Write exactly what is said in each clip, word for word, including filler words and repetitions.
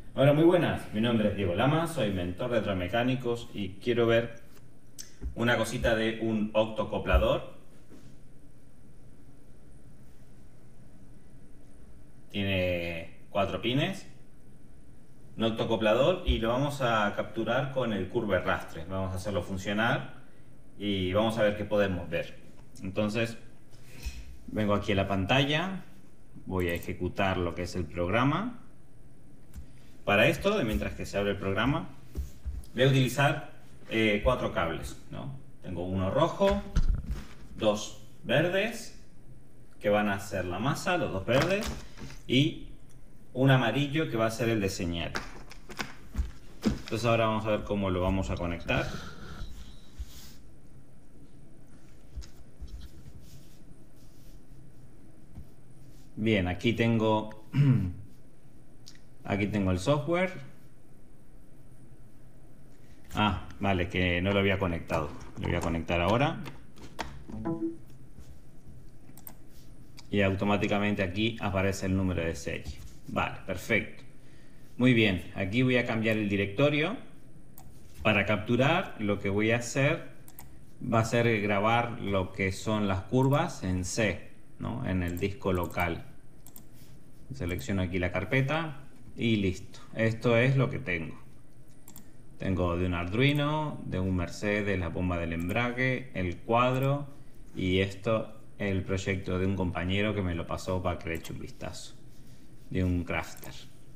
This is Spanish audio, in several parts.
Hola, muy buenas. Mi nombre es Diego Lama, soy mentor de electromecánicos y quiero ver una cosita de un octocoplador. Tiene cuatro pines, un octocoplador, y lo vamos a capturar con el curve arrastre. Vamos a hacerlo funcionar y vamos a ver qué podemos ver. Entonces, vengo aquí a la pantalla, voy a ejecutar lo que es el programa. Para esto, mientras que se abre el programa, voy a utilizar eh, cuatro cables, ¿no? Tengo uno rojo, dos verdes, que van a ser la masa, los dos verdes, y un amarillo que va a ser el de señal. Entonces ahora vamos a ver cómo lo vamos a conectar. Bien, aquí tengo aquí tengo el software. Ah, vale, que no lo había conectado. Lo voy a conectar ahora. Y automáticamente aquí aparece el número de serie. Vale, perfecto. Muy bien, aquí voy a cambiar el directorio. Para capturar, lo que voy a hacer va a ser grabar lo que son las curvas en C, ¿no? En el disco local. Selecciono aquí la carpeta y listo. Esto es lo que tengo. Tengo de un Arduino, de un Mercedes, la bomba del embrague, el cuadro, y esto el proyecto de un compañero que me lo pasó para que le eche un vistazo, de un crafter.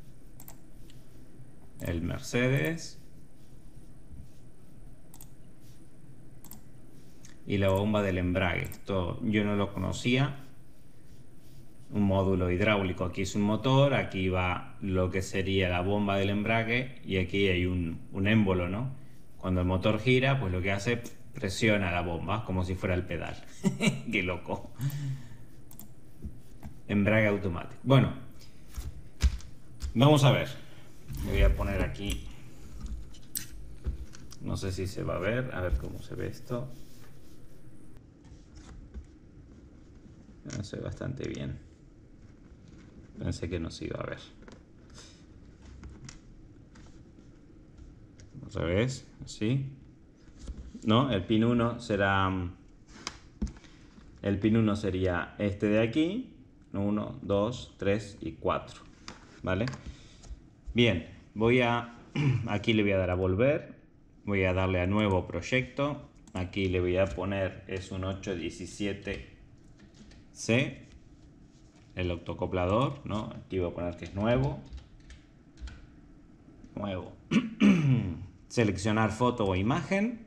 El Mercedes y la bomba del embrague. Esto yo no lo conocía. Un módulo hidráulico. Aquí es un motor, aquí va lo que sería la bomba del embrague y aquí hay un, un émbolo, ¿no? Cuando el motor gira, pues lo que hace, presiona la bomba como si fuera el pedal. Qué loco. Embrague automático. Bueno, vamos a ver. Me voy a poner aquí. No sé si se va a ver. A ver cómo se ve esto. No se ve bastante bien. Pensé que no se iba a ver. Otra vez, así. No, el pin uno será... El pin uno sería este de aquí. uno, dos, tres y cuatro. ¿Vale? Bien, voy a... Aquí le voy a dar a volver. Voy a darle a nuevo proyecto. Aquí le voy a poner, es un ocho diecisiete C. El octocoplador, ¿no? Aquí voy a poner que es nuevo. Nuevo. Seleccionar foto o imagen.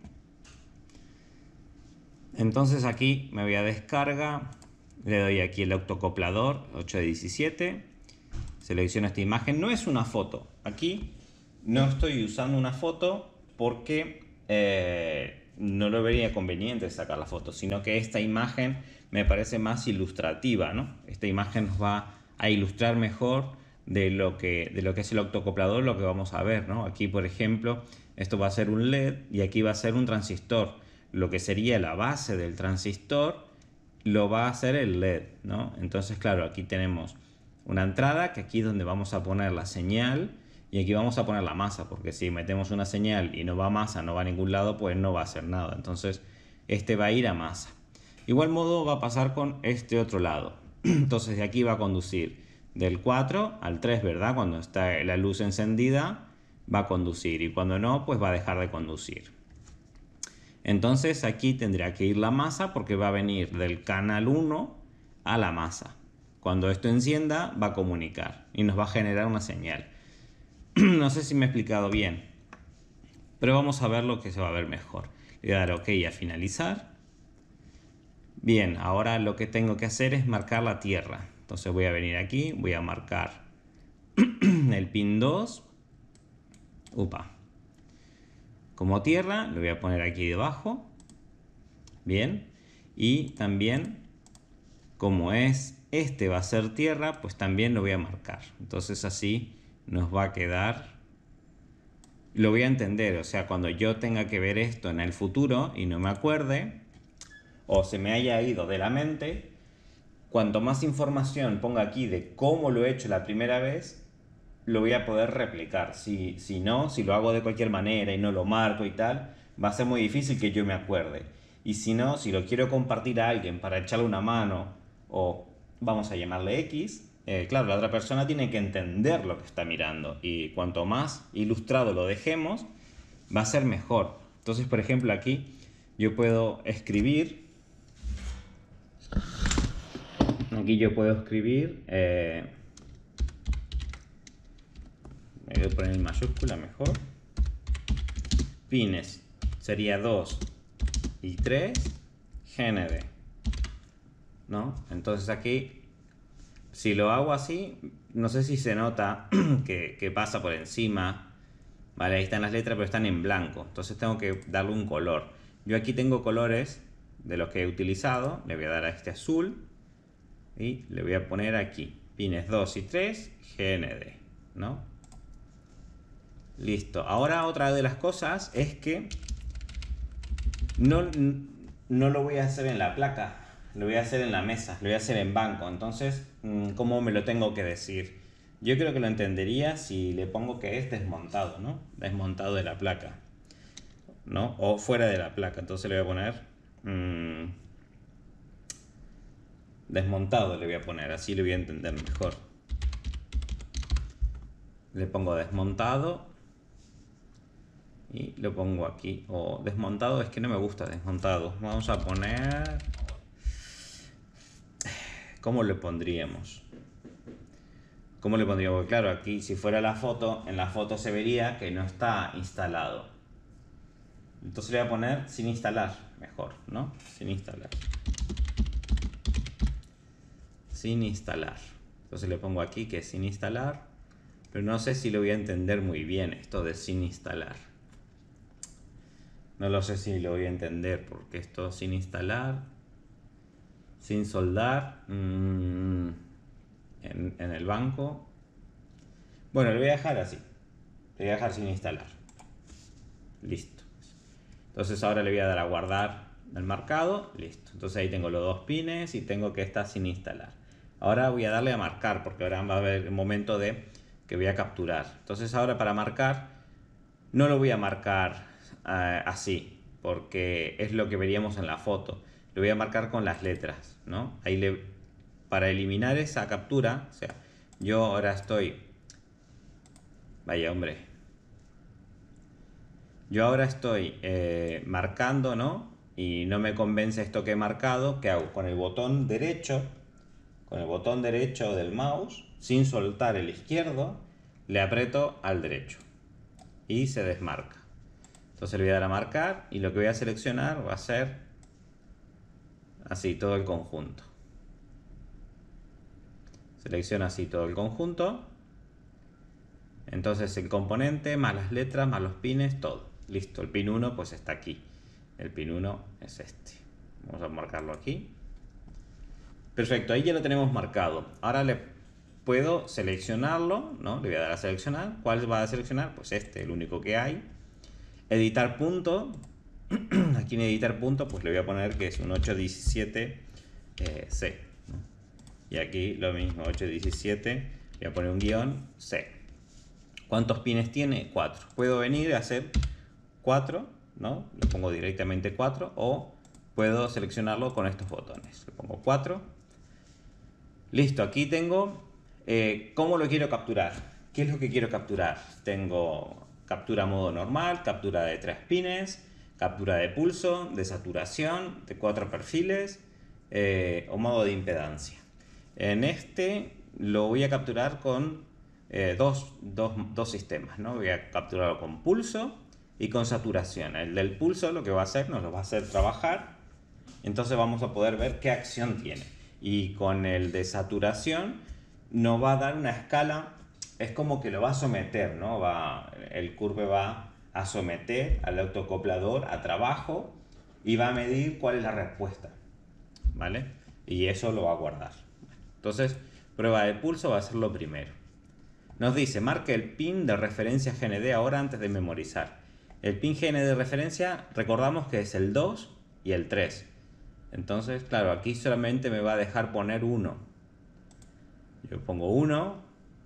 Entonces aquí me voy a descarga. Le doy aquí el octocoplador ocho diecisiete. Selecciono esta imagen. No es una foto. Aquí no estoy usando una foto porque eh, no lo vería conveniente sacar la foto, sino que esta imagen me parece más ilustrativa, ¿no? Esta imagen nos va a ilustrar mejor de lo que, de lo que es el octocoplador, lo que vamos a ver, ¿no? Aquí, por ejemplo, esto va a ser un L E D y aquí va a ser un transistor. Lo que sería la base del transistor lo va a hacer el L E D, ¿no? Entonces, claro, aquí tenemos una entrada, que aquí es donde vamos a poner la señal, y aquí vamos a poner la masa, porque si metemos una señal y no va a masa, no va a ningún lado, pues no va a hacer nada. Entonces este va a ir a masa. Igual modo va a pasar con este otro lado. Entonces de aquí va a conducir del cuatro al tres, ¿verdad? Cuando está la luz encendida va a conducir, y cuando no, pues va a dejar de conducir. Entonces aquí tendría que ir la masa, porque va a venir del canal uno a la masa. Cuando esto encienda va a comunicar y nos va a generar una señal. No sé si me he explicado bien, pero vamos a ver lo que se va a ver mejor. Le voy a dar OK a finalizar. Bien, ahora lo que tengo que hacer es marcar la tierra. Entonces voy a venir aquí, voy a marcar el pin dos. Upa. Como tierra, lo voy a poner aquí debajo. Bien. Y también, como es este va a ser tierra, pues también lo voy a marcar. Entonces así nos va a quedar, lo voy a entender, o sea, cuando yo tenga que ver esto en el futuro y no me acuerde, o se me haya ido de la mente, cuanto más información ponga aquí de cómo lo he hecho la primera vez, lo voy a poder replicar. Si, si no, si lo hago de cualquier manera y no lo marco y tal, va a ser muy difícil que yo me acuerde. Y si no, si lo quiero compartir a alguien para echarle una mano o vamos a llamarle X, eh, claro, la otra persona tiene que entender lo que está mirando. Y cuanto más ilustrado lo dejemos, va a ser mejor. Entonces, por ejemplo, aquí yo puedo escribir. Aquí yo puedo escribir. Eh, me voy a poner en mayúscula mejor. Pines sería dos y tres. G N D. ¿No? Entonces aquí, si lo hago así, no sé si se nota que, que pasa por encima. Vale, ahí están las letras, pero están en blanco. Entonces tengo que darle un color. Yo aquí tengo colores de los que he utilizado. Le voy a dar a este azul. Y le voy a poner aquí. Pines dos y tres, G N D. ¿No? Listo. Ahora otra de las cosas es que no, no lo voy a hacer en la placa. Lo voy a hacer en la mesa. Lo voy a hacer en banco. Entonces, ¿cómo me lo tengo que decir? Yo creo que lo entendería si le pongo que es desmontado, ¿no? Desmontado de la placa, ¿no? O fuera de la placa. Entonces le voy a poner mmm, desmontado, le voy a poner. Así lo voy a entender mejor. Le pongo desmontado y lo pongo aquí. O desmontado, es que no me gusta desmontado. Vamos a poner... ¿Cómo le pondríamos? ¿Cómo le pondría? Porque claro, aquí si fuera la foto, en la foto se vería que no está instalado. Entonces le voy a poner sin instalar, mejor, ¿no? Sin instalar. Sin instalar. Entonces le pongo aquí que es sin instalar, pero no sé si lo voy a entender muy bien esto de sin instalar. No lo sé si lo voy a entender, porque esto sin instalar, sin soldar... Mmm, En, en el banco. Bueno, lo voy a dejar así. Lo voy a dejar sin instalar. Listo. Entonces ahora le voy a dar a guardar el marcado. Listo. Entonces ahí tengo los dos pines y tengo que estar sin instalar. Ahora voy a darle a marcar porque ahora va a haber el momento de que voy a capturar. Entonces ahora para marcar no lo voy a marcar eh, así porque es lo que veríamos en la foto. Lo voy a marcar con las letras, ¿no? Ahí le... Para eliminar esa captura, o sea, yo ahora estoy... Vaya, hombre. Yo ahora estoy eh, marcando, ¿no? Y no me convence esto que he marcado. ¿Qué hago? Con el botón derecho, con el botón derecho del mouse, sin soltar el izquierdo, le aprieto al derecho. Y se desmarca. Entonces le voy a dar a marcar y lo que voy a seleccionar va a ser así, todo el conjunto. Selecciona así todo el conjunto. Entonces el componente, más las letras, más los pines, todo. Listo, el pin uno pues está aquí. El pin uno es este. Vamos a marcarlo aquí. Perfecto, ahí ya lo tenemos marcado. Ahora le puedo seleccionarlo, ¿no? Le voy a dar a seleccionar. ¿Cuál va a seleccionar? Pues este, el único que hay. Editar punto. Aquí en editar punto pues le voy a poner que es un ocho diecisiete eh, C. Y aquí lo mismo, ocho diecisiete, voy a poner un guión C. ¿Cuántos pines tiene? cuatro. Puedo venir a hacer cuatro, ¿no? Le pongo directamente cuatro o puedo seleccionarlo con estos botones. Le pongo cuatro. Listo, aquí tengo eh, cómo lo quiero capturar. ¿Qué es lo que quiero capturar? Tengo captura modo normal, captura de tres pines, captura de pulso, de saturación, de cuatro perfiles eh, o modo de impedancia. En este lo voy a capturar con eh, dos, dos, dos sistemas, ¿no? Voy a capturarlo con pulso y con saturación. El del pulso lo que va a hacer, nos lo va a hacer trabajar. Entonces vamos a poder ver qué acción tiene. Y con el de saturación nos va a dar una escala, es como que lo va a someter, ¿no? Va, el curve va a someter al autoacoplador a trabajo y va a medir cuál es la respuesta, ¿vale? Y eso lo va a guardar. Entonces, prueba de pulso va a ser lo primero. Nos dice, marque el pin de referencia G N D ahora antes de memorizar. El pin G N D de referencia, recordamos que es el dos y el tres. Entonces, claro, aquí solamente me va a dejar poner uno. Yo pongo uno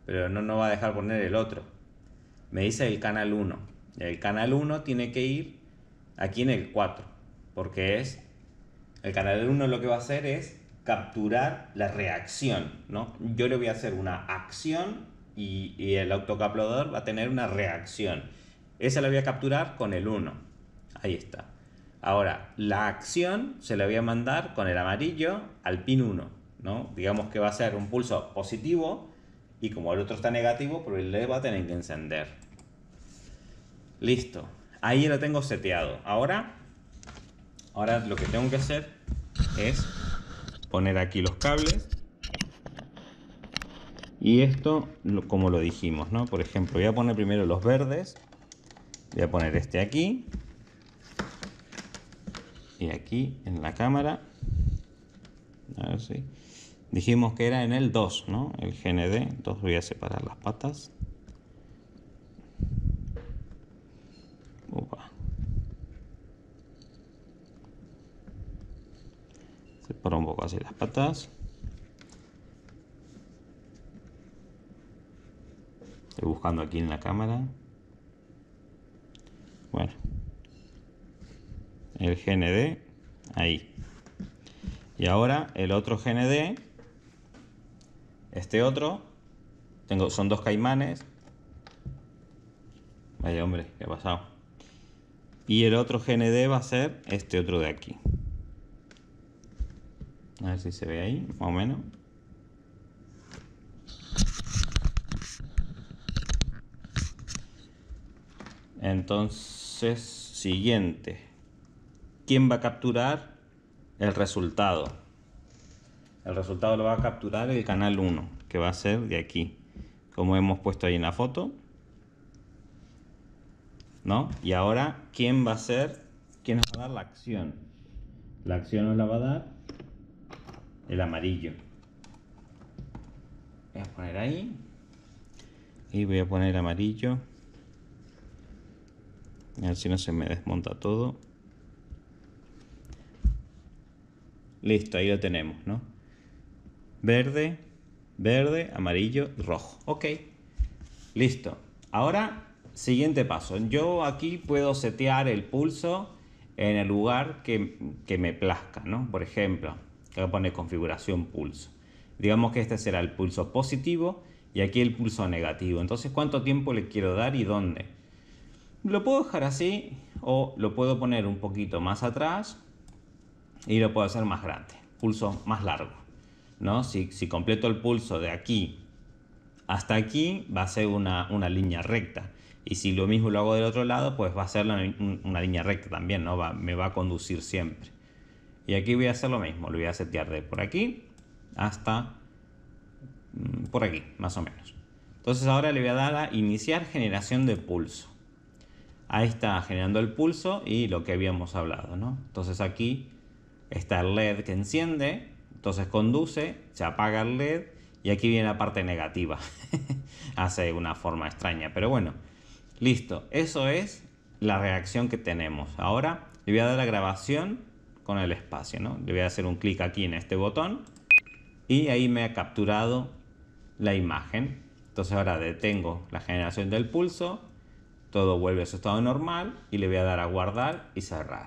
pero no nos va a dejar poner el otro. Me dice el canal uno. El canal uno tiene que ir aquí en el cuatro, porque es el canal uno lo que va a hacer es capturar la reacción, ¿no? Yo le voy a hacer una acción y, y el autocaplador va a tener una reacción. Esa la voy a capturar con el uno. Ahí está. Ahora, la acción se la voy a mandar con el amarillo al pin uno, ¿no? Digamos que va a ser un pulso positivo y como el otro está negativo, pues el L E D va a tener que encender. Listo. Ahí lo tengo seteado. Ahora, ahora lo que tengo que hacer es poner aquí los cables. Y esto, como lo dijimos, ¿no? Por ejemplo, voy a poner primero los verdes. Voy a poner este aquí. Y aquí en la cámara. A ver si. Dijimos que era en el dos, ¿no? El G N D. Entonces voy a separar las patas. Upa. Separo un poco así las patas. Estoy buscando aquí en la cámara. Bueno. El G N D. Ahí. Y ahora el otro G N D. Este otro. Tengo, son dos caimanes. Vaya hombre, ¿qué ha pasado? Y el otro G N D va a ser este otro de aquí. A ver si se ve ahí, más o menos. Entonces, siguiente. ¿Quién va a capturar el resultado? El resultado lo va a capturar el canal uno, que va a ser de aquí, como hemos puesto ahí en la foto, ¿no? Y ahora, ¿quién va a ser? ¿Quién nos va a dar la acción? La acción nos la va a dar el amarillo. Voy a poner ahí. Y voy a poner amarillo. A ver si no se me desmonta todo. Listo, ahí lo tenemos, ¿no? Verde, verde, amarillo y rojo. Ok. Listo. Ahora, siguiente paso. Yo aquí puedo setear el pulso en el lugar que, que me plazca, ¿no? Por ejemplo, voy a poner configuración pulso. Digamos que este será el pulso positivo y aquí el pulso negativo. Entonces, ¿cuánto tiempo le quiero dar y dónde? Lo puedo dejar así o lo puedo poner un poquito más atrás y lo puedo hacer más grande, pulso más largo, ¿no? Si, si completo el pulso de aquí hasta aquí va a ser una, una línea recta, y si lo mismo lo hago del otro lado, pues va a ser una, una línea recta también, ¿no? Va, me va a conducir siempre. Y aquí voy a hacer lo mismo, lo voy a setear de por aquí hasta por aquí, más o menos. Entonces ahora le voy a dar a iniciar generación de pulso. Ahí está generando el pulso y lo que habíamos hablado, ¿no? Entonces aquí está el L E D que enciende, entonces conduce, se apaga el L E D y aquí viene la parte negativa. Hace una forma extraña, pero bueno, listo. Eso es la reacción que tenemos. Ahora le voy a dar a grabación con el espacio, ¿no? Le voy a hacer un clic aquí en este botón y ahí me ha capturado la imagen. Entonces ahora detengo la generación del pulso. Todo vuelve a su estado normal y le voy a dar a guardar y cerrar.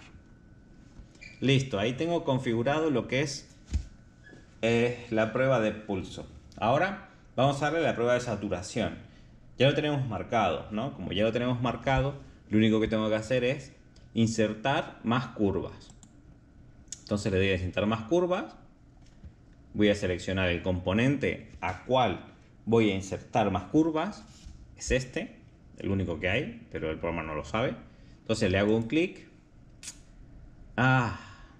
Listo, ahí tengo configurado lo que es eh, la prueba de pulso. Ahora vamos a darle la prueba de saturación. Ya lo tenemos marcado, ¿no? Como ya lo tenemos marcado, lo único que tengo que hacer es insertar más curvas. Entonces le doy a insertar más curvas. Voy a seleccionar el componente a cual voy a insertar más curvas. Es este. El único que hay, pero el programa no lo sabe. Entonces le hago un clic. Ah.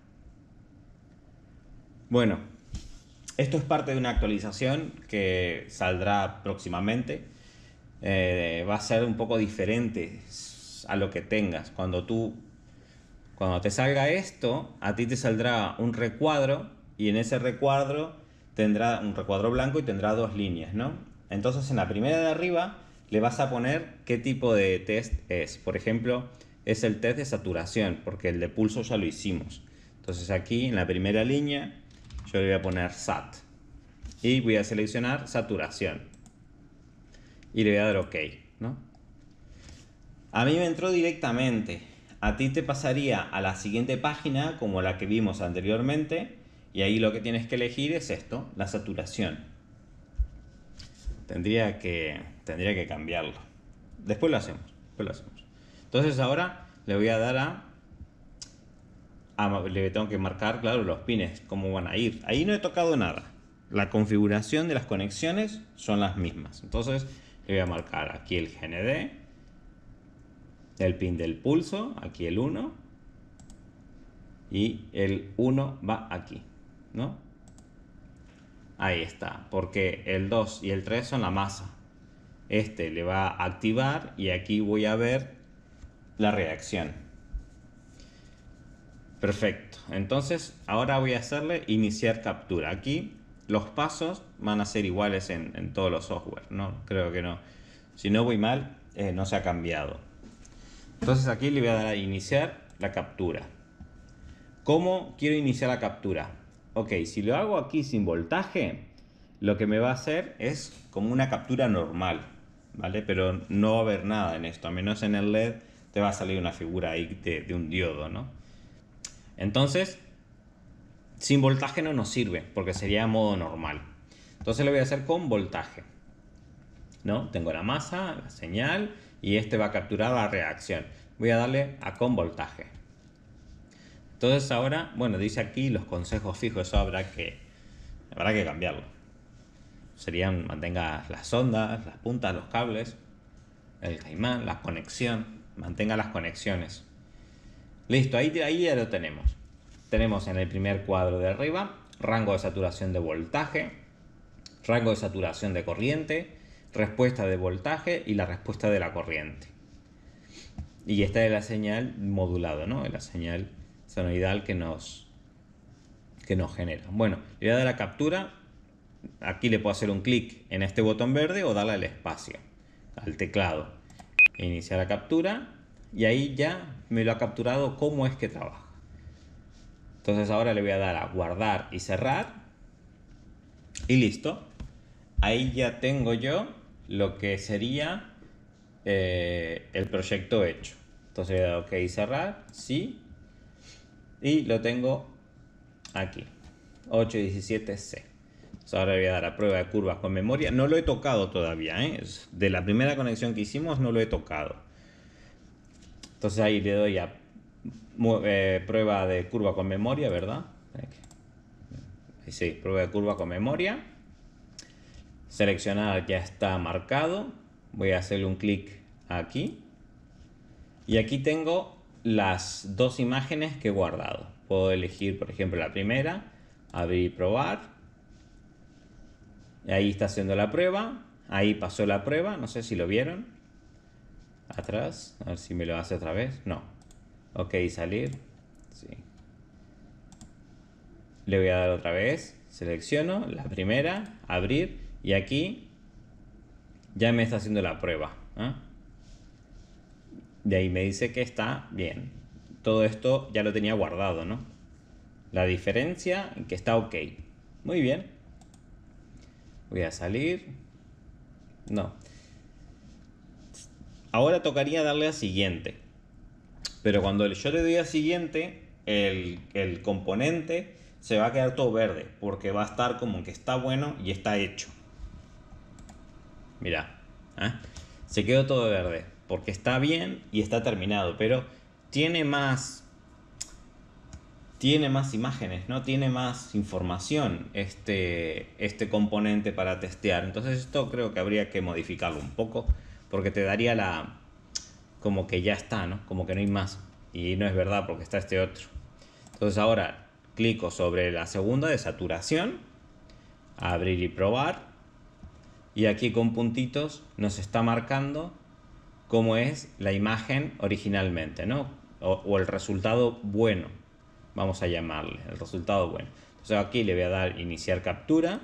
Bueno, esto es parte de una actualización que saldrá próximamente. Eh, va a ser un poco diferente a lo que tengas. Cuando tú, cuando te salga esto, a ti te saldrá un recuadro y en ese recuadro tendrá un recuadro blanco y tendrá dos líneas, ¿no? Entonces en la primera de arriba le vas a poner qué tipo de test es. Por ejemplo, es el test de saturación, porque el de pulso ya lo hicimos. Entonces aquí en la primera línea yo le voy a poner sat y voy a seleccionar saturación. y le voy a dar OK, ¿no? A mí me entró directamente. A ti te pasaría a la siguiente página como la que vimos anteriormente y ahí lo que tienes que elegir es esto, la saturación. Tendría que, tendría que cambiarlo. Después lo hacemos, después lo hacemos. Entonces ahora le voy a dar a, a... Le tengo que marcar, claro, los pines, cómo van a ir. Ahí no he tocado nada. La configuración de las conexiones son las mismas. Entonces le voy a marcar aquí el G N D, el pin del pulso, aquí el uno, y el uno va aquí, ¿no? Ahí está, porque el dos y el tres son la masa. Este le va a activar y aquí voy a ver la reacción. Perfecto, entonces ahora voy a hacerle iniciar captura. Aquí los pasos van a ser iguales en, en todos los software, ¿no? Creo que no. Si no voy mal, eh, no se ha cambiado. Entonces aquí le voy a dar a iniciar la captura. ¿Cómo quiero iniciar la captura? Ok, si lo hago aquí sin voltaje, lo que me va a hacer es como una captura normal, ¿vale? Pero no va a haber nada en esto, a menos en el L E D te va a salir una figura ahí de, de un diodo, ¿no? Entonces, sin voltaje no nos sirve, porque sería modo normal. Entonces lo voy a hacer con voltaje, ¿no? Tengo la masa, la señal, y este va a capturar la reacción. Voy a darle a con voltaje. Entonces ahora, bueno, dice aquí los consejos fijos, eso habrá que, habrá que cambiarlo. Serían, mantenga las ondas, las puntas, los cables, el caimán, la conexión, mantenga las conexiones. Listo, ahí, ahí ya lo tenemos. Tenemos en el primer cuadro de arriba, rango de saturación de voltaje, rango de saturación de corriente, respuesta de voltaje y la respuesta de la corriente. Y esta es la señal modulada, ¿no? La señal sonoidal que nos, que nos genera. Bueno, le voy a dar a captura. Aquí le puedo hacer un clic en este botón verde o darle al espacio, al teclado. Iniciar la captura y ahí ya me lo ha capturado cómo es que trabaja. Entonces ahora le voy a dar a guardar y cerrar y listo. Ahí ya tengo yo lo que sería eh, el proyecto hecho. Entonces le voy a dar OK y cerrar, sí, y lo tengo aquí, ocho diecisiete C. Entonces ahora le voy a dar a prueba de curvas con memoria. No lo he tocado todavía, ¿eh? De la primera conexión que hicimos no lo he tocado. Entonces ahí le doy a eh, prueba de curva con memoria, ¿verdad? Sí, prueba de curva con memoria. Seleccionar ya está marcado. Voy a hacerle un clic aquí. Y aquí tengo las dos imágenes que he guardado. Puedo elegir, por ejemplo, la primera, abrir y probar. Ahí está haciendo la prueba. Ahí pasó la prueba. No sé si lo vieron. Atrás. A ver si me lo hace otra vez. No. OK, salir. Sí. Le voy a dar otra vez. Selecciono la primera. Abrir. Y aquí ya me está haciendo la prueba. ¿eh? De ahí me dice que está bien. Todo esto ya lo tenía guardado, ¿no? La diferencia que está OK. Muy bien. Voy a salir. No. Ahora tocaría darle a siguiente. Pero cuando yo le doy a siguiente, el, el componente se va a quedar todo verde. Porque va a estar como que está bueno y está hecho. Mirá. ¿eh? Se quedó todo verde. Porque está bien y está terminado. Pero tiene más... Tiene más imágenes, ¿no? Tiene más información este, este componente para testear. Entonces esto creo que habría que modificarlo un poco. Porque te daría la... Como que ya está, ¿no? Como que no hay más. Y no es verdad porque está este otro. Entonces ahora clico sobre la segunda de saturación. Abrir y probar. Y aquí con puntitos nos está marcando cómo es la imagen originalmente, ¿no? O, o el resultado bueno. Vamos a llamarle el resultado bueno. Entonces aquí le voy a dar iniciar captura.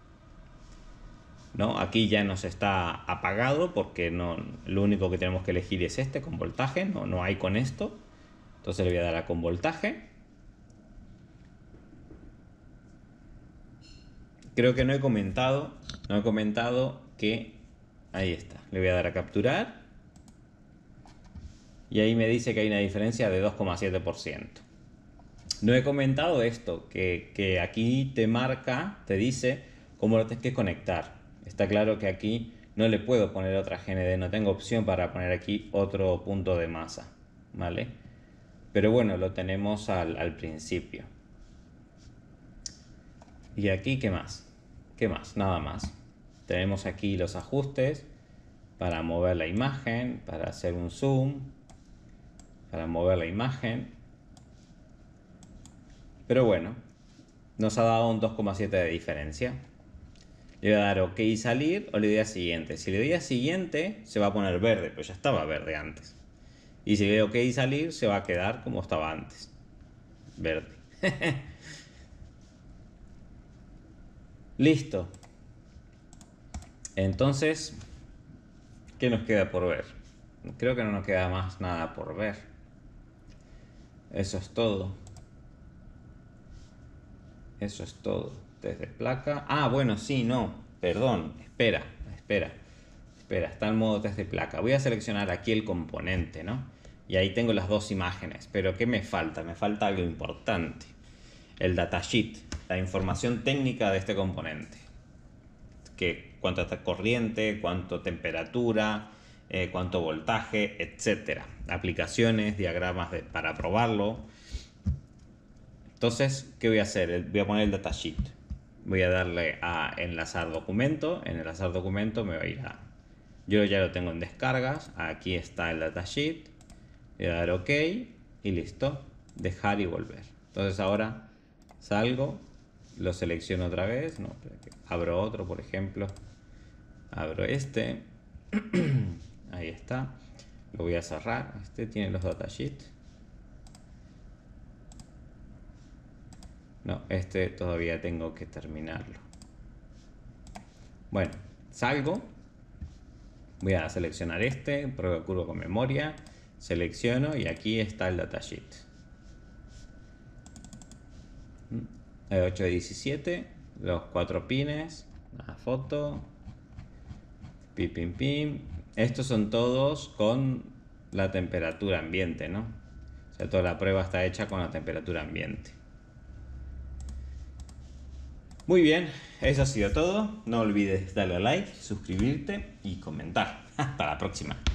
¿no? Aquí ya nos está apagado porque no, lo único que tenemos que elegir es este con voltaje. No, no hay con esto. Entonces le voy a dar a con voltaje. Creo que no he comentado, no he comentado que Ahí está. Le voy a dar a capturar. Y ahí me dice que hay una diferencia de dos coma siete por ciento. No he comentado esto, que, que aquí te marca, te dice cómo lo tienes que conectar. Está claro que aquí no le puedo poner otra G N D, no tengo opción para poner aquí otro punto de masa, ¿vale? Pero bueno, lo tenemos al, al principio. Y aquí, ¿qué más? ¿Qué más? Nada más. Tenemos aquí los ajustes para mover la imagen, para hacer un zoom, para mover la imagen. Pero bueno, nos ha dado un dos coma siete de diferencia. Le voy a dar OK y salir o le doy a siguiente. Si le doy a siguiente se va a poner verde, pero ya estaba verde antes. Y si le doy OK y salir se va a quedar como estaba antes. Verde. Listo. Entonces, ¿qué nos queda por ver? Creo que no nos queda más nada por ver. Eso es todo. Eso es todo. Desde placa. Ah, bueno, sí, no. Perdón. Espera, espera. Espera, está en modo test de placa. Voy a seleccionar aquí el componente, ¿no? Y ahí tengo las dos imágenes. Pero ¿qué me falta? Me falta algo importante. El datasheet. La información técnica de este componente. Que cuánto está corriente, cuánto temperatura, eh, cuánto voltaje, etcétera. Aplicaciones, diagramas de, para probarlo. Entonces, ¿qué voy a hacer? Voy a poner el datasheet. Voy a darle a enlazar documento. En enlazar documento me va a ir a... Yo ya lo tengo en descargas. Aquí está el datasheet. Le voy a dar OK y listo. Dejar y volver. Entonces ahora salgo, lo selecciono otra vez. No, abro otro, por ejemplo. Abro este. Ahí está. Lo voy a cerrar. Este tiene los datasheets. No, este todavía tengo que terminarlo. Bueno, salgo. Voy a seleccionar este, prueba curva con memoria. Selecciono y aquí está el datasheet. ocho de diecisiete, los cuatro pines, la foto. Pim, pim, pim. Estos son todos con la temperatura ambiente, ¿no? O sea, toda la prueba está hecha con la temperatura ambiente. Muy bien, eso ha sido todo. No olvides darle a like, suscribirte y comentar. Hasta la próxima.